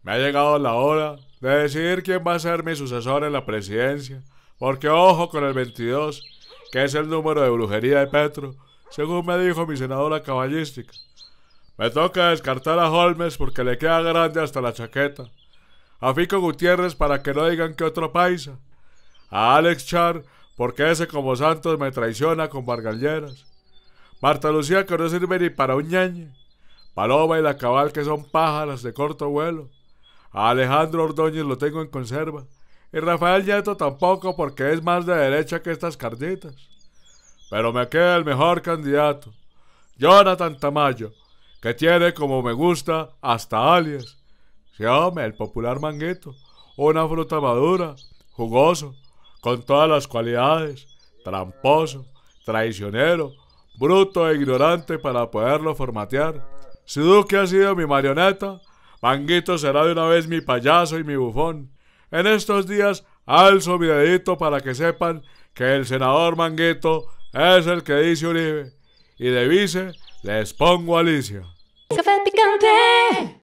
Me ha llegado la hora de decidir quién va a ser mi sucesor en la presidencia, porque ojo con el 22, que es el número de brujería de Petro, según me dijo mi senadora caballística. Me toca descartar a Holmes porque le queda grande hasta la chaqueta, a Fico Gutiérrez para que no digan que otro paisa, a Alex Char porque ese como Santos me traiciona con Vargalleras, Marta Lucía que no sirve ni para un ñañe, Paloma y la Cabal que son pájaras de corto vuelo, a Alejandro Ordóñez lo tengo en conserva, y Rafael Nieto tampoco porque es más de derecha que estas carnitas. Pero me queda el mejor candidato, Jonathan Tamayo, que tiene como me gusta hasta alias. Sí, hombre, el popular manguito, una fruta madura, jugoso, con todas las cualidades, tramposo, traicionero, bruto e ignorante para poderlo formatear. Si Duque ha sido mi marioneta, Manguito será de una vez mi payaso y mi bufón. En estos días alzo mi dedito para que sepan que el senador Manguito es el que dice Uribe, y de vice les pongo a Alicia. Café picante.